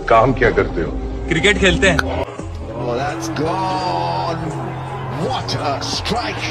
काम क्या करते हो? क्रिकेट खेलते हैं। Oh, that's gone. What a strike.